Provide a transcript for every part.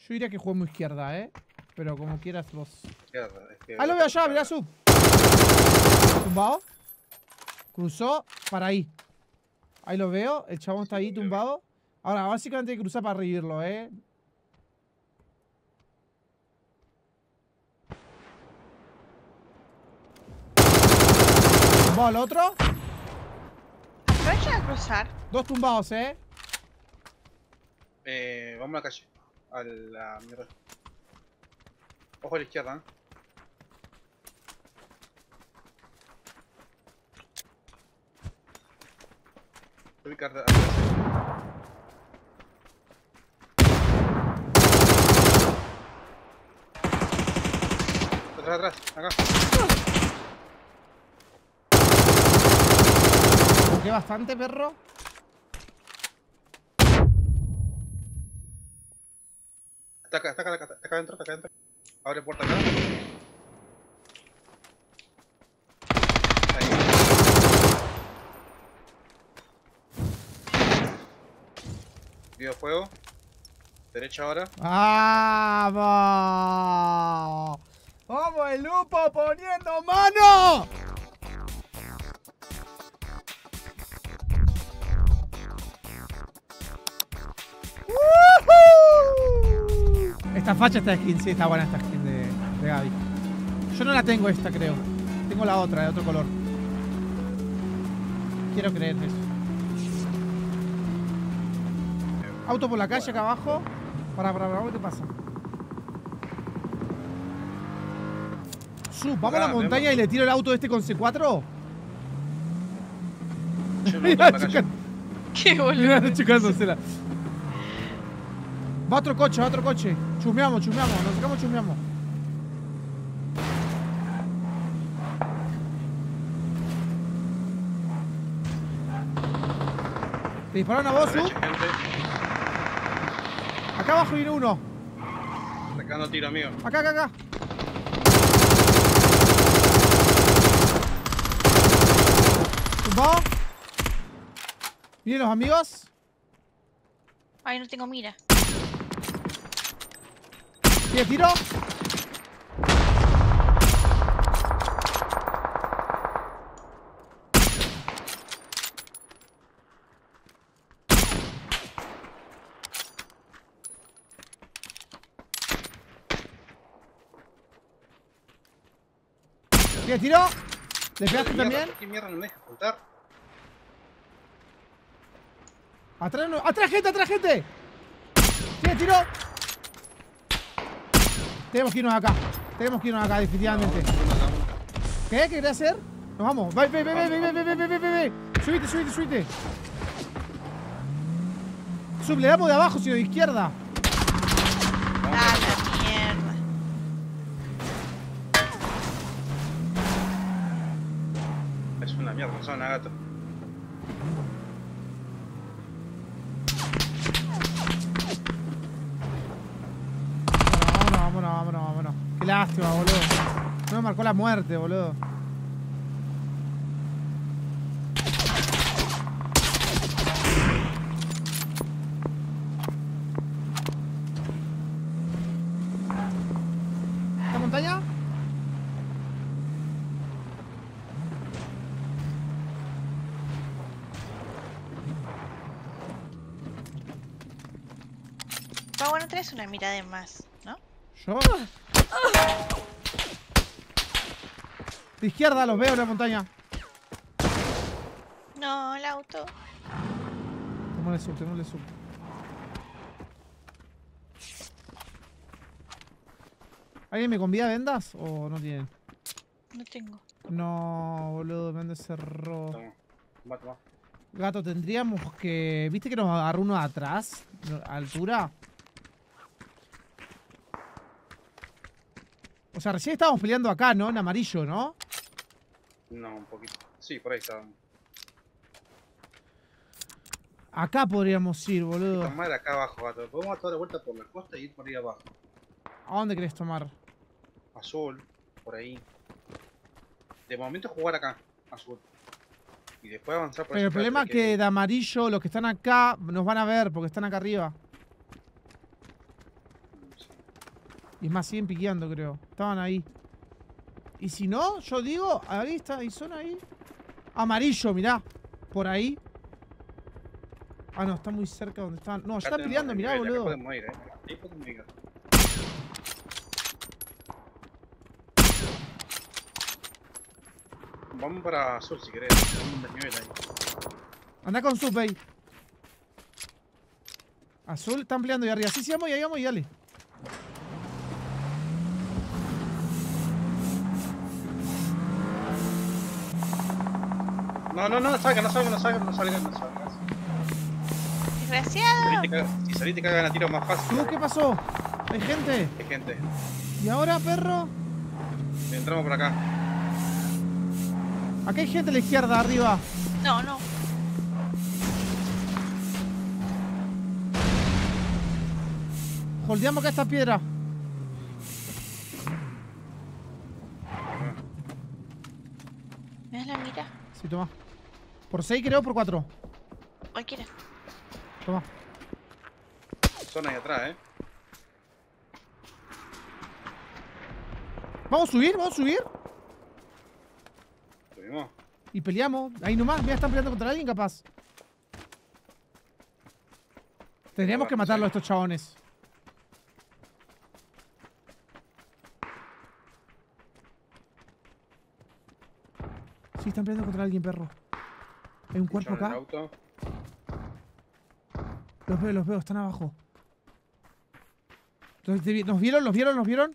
Yo diría que juguemos izquierda, pero como quieras vos. Izquierda, es que Ahí lo veo allá, mirá sub. Tumbado. Cruzó para ahí. Ahí lo veo, el chabón está ahí tumbado. Ahora, básicamente hay que cruzar para revivirlo, Tumbado el otro. Aprovecha de cruzar. Dos tumbados, vamos a la calle. A la mierda. Ojo a la izquierda, Voy a ubicar atrás. Atrás, acá. Toqué bastante, perro. Está acá adentro, Abre puerta acá. Ahí. Videojuego. Derecha ahora. ¡Vamos! ¡Vamos el Lupo poniendo mano! Esta facha, esta skin, sí, está buena esta skin de Gaby. Yo no la tengo esta, creo. Tengo la otra, de otro color. Quiero creer eso. Auto por la calle acá abajo. Para, ¿qué te pasa? Vamos a la montaña y le tiro el auto este con C4. Qué boludo. Chocándosela. Va otro coche. Chumeamos. Nos sacamos, chumeamos. ¿Te dispararon a vos, Acá abajo viene uno. Sacando tiro, amigo. Acá. ¿Tumbado? ¿Vienen los amigos? Ay, no tengo mira. ¿Tiene tiro? ¿Tiene tiro? ¿Le pegaste también? ¿Qué mierda no me deja apuntar? ¡Atrás gente! ¿Tiene tiro? Tenemos que irnos acá, definitivamente. ¿Qué querés hacer? Nos vamos. Ve. Subite. Le damos de abajo, sino de izquierda. Ah, la mierda. Es una mierda, no son gato. Vámonos. Qué lástima, boludo. No me marcó la muerte, boludo. ¿Esta montaña? Pero bueno, traes una mirada de más, ¿no? ¿Yo? De izquierda los veo en la montaña. No, el auto. Tenémosle sub. ¿Alguien me convida vendas o no tienen? No tengo. No, boludo, me han cerró. Toma. Gato, tendríamos que... ¿Viste que nos agarró uno de atrás? ¿A altura? O sea, recién estábamos peleando acá, ¿no? En amarillo, ¿no? No, un poquito. Sí, por ahí estábamos. Acá podríamos ir, boludo. Tomar acá abajo, gato. Podemos dar la vuelta por la costa y ir por ahí abajo. ¿A dónde querés tomar? Azul, por ahí. De momento jugar acá, azul. Y después avanzar por Pero el problema es que de amarillo, los que están acá, nos van a ver porque están acá arriba. No sé. Y es más, siguen piqueando, creo. Estaban ahí. Y si no, yo digo, ahí está, ahí son ahí. Amarillo, mirá. Por ahí. Ah, no, está muy cerca donde estaban. No, ya Acá están tenemos peleando, el mirá, nivel, acá boludo. podemos ir, ahí podemos ir. Vamos para azul si querés. Tenemos un desnivel ahí. Anda con sub ahí. Azul, están peleando ahí arriba. Sí, sí, vamos y dale. No salga. Desgraciado. Si salís te cagan a tiro más fácil. ¿Tú qué pasó? ¿Hay gente? Hay gente. ¿Y ahora, perro? Entramos por acá. Acá hay gente a la izquierda, arriba. No, no. Holdeamos acá esta piedra. ¿Me das la mira? Sí, toma. ¿Por 6 creo o por 4? Cualquiera. Toma. Zona ahí atrás, ¿Vamos a subir? ¿Vamos a subir? Subimos. Y peleamos. Ahí nomás. Mira, están peleando contra alguien capaz. Tendríamos que matarlo a estos chabones. Sí, están peleando contra alguien, perro. Hay un cuerpo Echaron acá. el auto. Los veo, están abajo. ¿Nos vieron?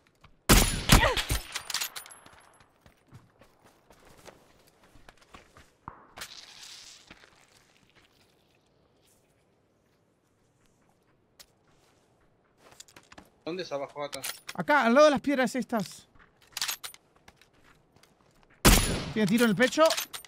¿Dónde es abajo acá? Acá, al lado de las piedras estas. Tiene tiro en el pecho.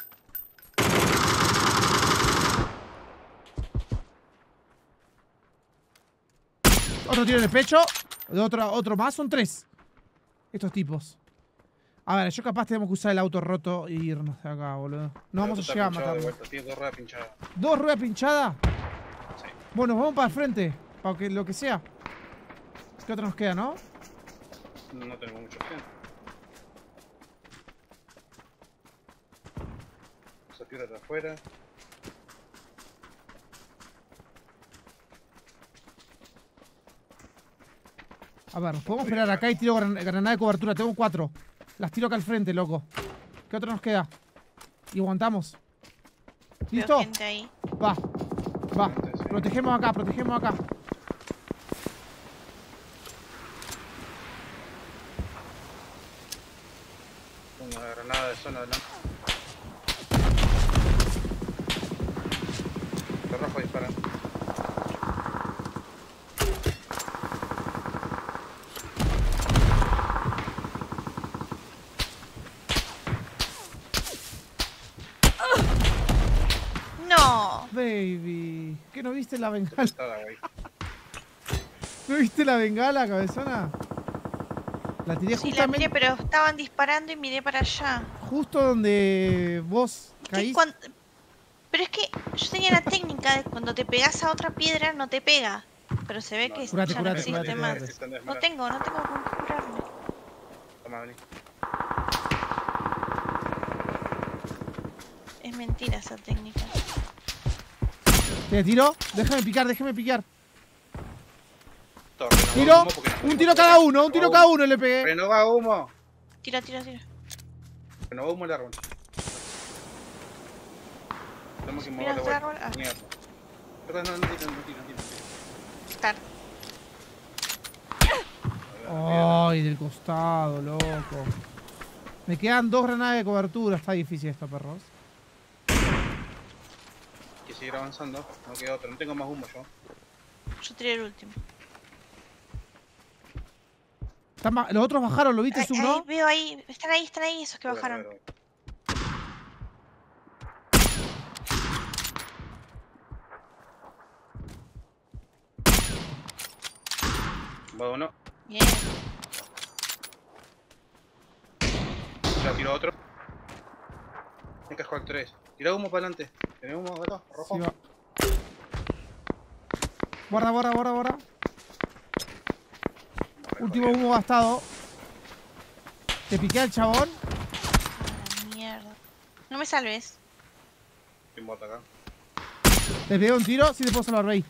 Otro tiro en el pecho. Otro más, son 3. Estos tipos. A ver, yo capaz tenemos que usar el auto roto e irnos de acá, boludo. No vamos a llegar a matarlo. Tiene 2 ruedas pinchadas. 2 ruedas pinchadas. Sí. Bueno, vamos para el frente. Para que lo que sea. ¿Qué otro nos queda, no? No tenemos mucha opción. Esa piedra está afuera. A ver, podemos esperar acá y tiro granada de cobertura. Tengo 4. Las tiro acá al frente, loco. ¿Qué otro nos queda? Y aguantamos. Veo ¿Listo? gente ahí. Va. Sí. Protegemos acá. Una granada de zona adelante. Los rojos disparan. No. Baby. ¿Qué no viste la bengala? Estaba, güey. ¿No viste la bengala, cabezona? La tiré Sí, la justamente miré, pero estaban disparando y miré para allá. justo donde vos Es que caís. Pero es que yo tenía la técnica de cuando te pegas a otra piedra no te pega. Pero se ve que Curate, ya curate, no existe curate, más. curate. No tengo con qué curarme. Toma, vení. Es mentira esa técnica. ¿Te tiro? Déjame picar. Todo, renová Tiro. humo porque no Un tiro cada uno, le pegué. Renova humo. Tira. Renova humo el árbol. Tenemos que Mira mover de este vuelta. árbol. Ah, Mierda. Perdón, no tiro. tarde. Ay, del costado, loco. Me quedan 2 granadas de cobertura. Está difícil esto, perros. Hay que seguir avanzando. No queda otro. No tengo más humo yo. Yo tiré el último. Los otros bajaron, ¿lo viste, Ahí, Sub, veo ahí. Están ahí esos que bajaron. A ver. Va uno. Bien. Ya tiro otro. Me casco al 3. Tira humo para adelante. ¿Tenemos humo acá? Rojo. Sí, va. Guarda. Último humo gastado. Te piqué al chabón. A la mierda. No me salves. ¿Quién bota acá? Te pegué un tiro. Sí te puedo salvar, Bey.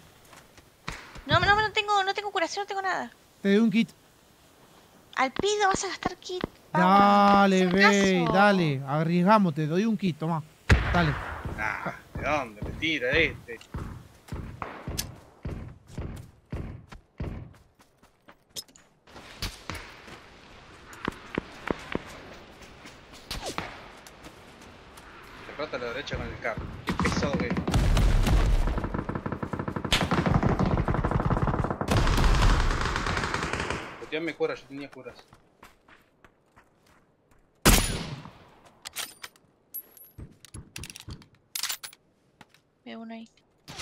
No tengo curación, no tengo nada. Te doy un kit. Al pido vas a gastar kit. Dale, Hazme Bey, caso. dale. Arriesgamos, te doy un kit, toma. Dale. Nah, ¿de dónde? Mentira, este. Se rota a la derecha con el carro. Qué pesado que es. Boteame cura, yo tenía curas. Veo uno ahí.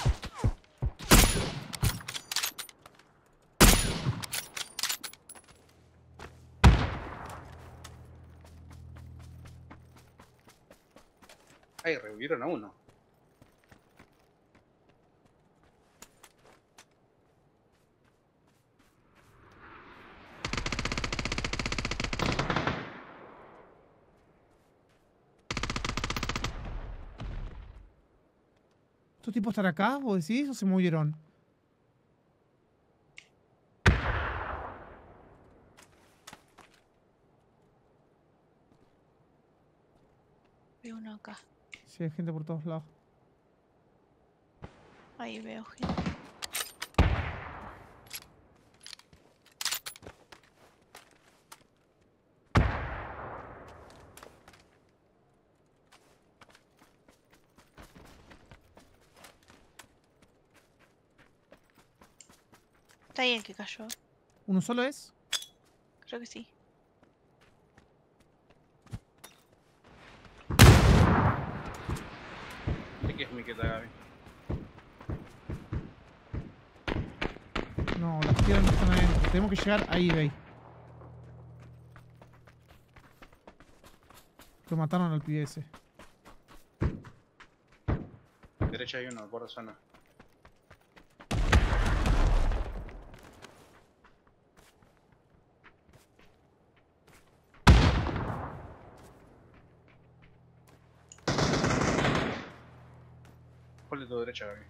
Ay, revivieron a uno. ¿Estos tipos están acá, vos decís, o se movieron? Veo uno acá. Sí, hay gente por todos lados. Ahí veo gente. Está ahí el que cayó. ¿Uno solo es? Creo que sí. ¿De qué es mi que está Gaby? No, las piedras no están adentro. Tenemos que llegar ahí, Bey. Lo mataron al pibe ese. Derecha hay uno, por zona. ¿Cuál de tu derecha, Gaby?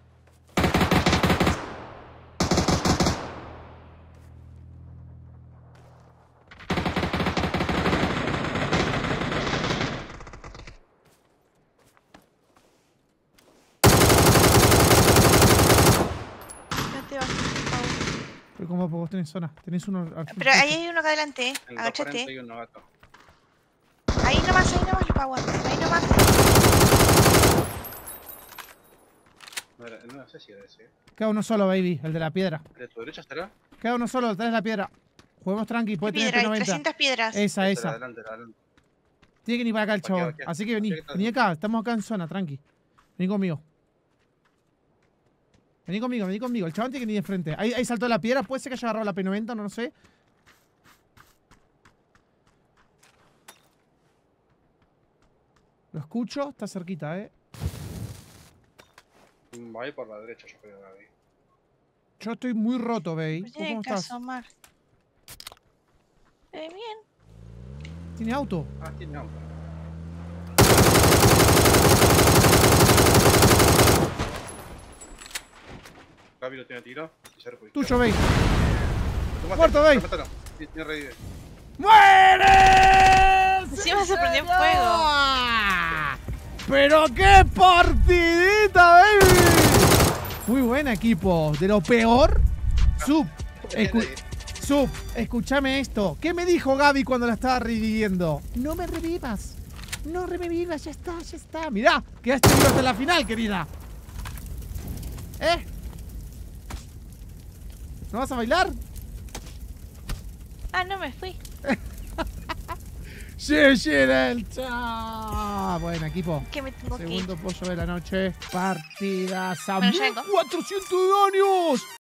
No te vas, Pau. Pero como vos tenés zona. Tenés uno al Pero ahí hay uno acá adelante, En el 240 hay agachate. uno, gato. Ahí nomás, Power. Ahí nomás. No sé si era ese. Queda uno solo, baby. El de la piedra. ¿El de tu derecha estará? Queda uno solo, tenés la piedra. Juguemos tranqui, ¿Qué puede tener piedra? Hay P90. 300 piedras. Esa, esa. Adelante, adelante. Tiene que venir para acá el Aquí, chabón. aquí. Así que vení. Aquí está. Vení acá, estamos acá en zona, tranqui. Vení conmigo. Vení conmigo, vení conmigo. El chabón tiene que venir de frente. Ahí saltó la piedra, puede ser que haya agarrado la P90, no lo sé. Lo escucho, está cerquita, Va a ir por la derecha, yo creo, Gaby. Yo estoy muy roto, baby. Pues ¿Vos tiene cómo que estás? asomar. Bien. ¿Tiene auto? Ah, tiene auto. Gaby lo tiene tirado. Y se repuso. Tuyo, baby. Tomate, Muerto, Gaby. mátalo. Sí, tiene revive. ¡Muere! Encima se prendió señor! fuego. ¡Pero qué partidita, baby! Muy buen equipo. De lo peor. Sub, escúchame esto. ¿Qué me dijo Gaby cuando la estaba reviviendo? No me revivas. No revivas, ya está, ya está. Mirá, quedaste vivo hasta la final, querida. ¿No vas a bailar? Ah, no me fui. Buen equipo. Que me tengo que ir. Segundo pollo de la noche. Partidas a Bueno, ya vengo. 1400 daños.